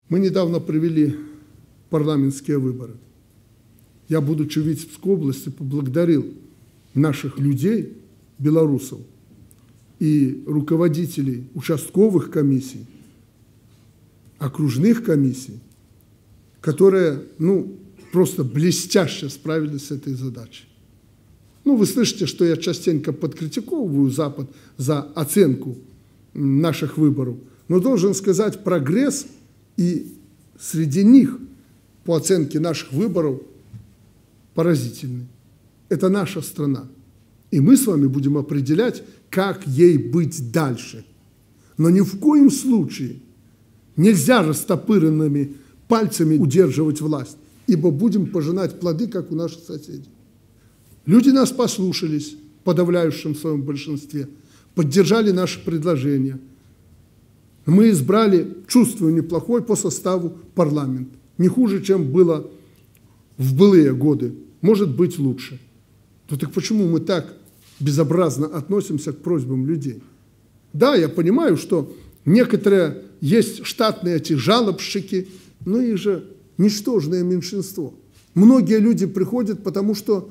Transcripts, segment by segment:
Мы недавно провели парламентские выборы. Я, будучи в Витебской области, поблагодарил наших людей, белорусов, и руководителей участковых комиссий, окружных комиссий, которые, просто блестяще справились с этой задачей. Вы слышите, что я частенько подкритиковываю Запад за оценку наших выборов, но должен сказать, прогресс и среди них по оценке наших выборов поразительный. Это наша страна. И мы с вами будем определять, как ей быть дальше. Но ни в коем случае нельзя растопыренными пальцами удерживать власть, ибо будем пожинать плоды, как у наших соседей. Люди нас послушались в подавляющем своем большинстве, поддержали наши предложения. Мы избрали, чувствую, неплохой по составу парламент. Не хуже, чем было в былые годы. Может быть, лучше. Так почему мы так безобразно относимся к просьбам людей? Да, я понимаю, что некоторые есть штатные эти жалобщики, но их же ничтожное меньшинство. Многие люди приходят, потому что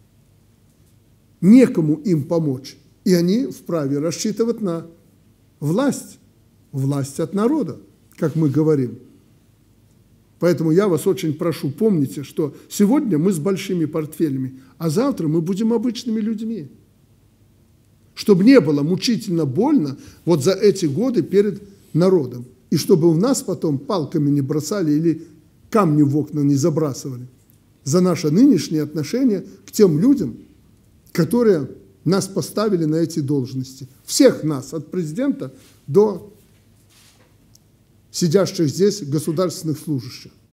некому им помочь, и они вправе рассчитывать на власть. Власть от народа, как мы говорим. Поэтому я вас очень прошу, помните, что сегодня мы с большими портфелями, а завтра мы будем обычными людьми. Чтобы не было мучительно больно вот за эти годы перед народом. И чтобы у нас потом палками не бросали или камни в окна не забрасывали. За наше нынешнее отношение к тем людям, которые нас поставили на эти должности. Всех нас, от президента до сидящих здесь государственных служащих.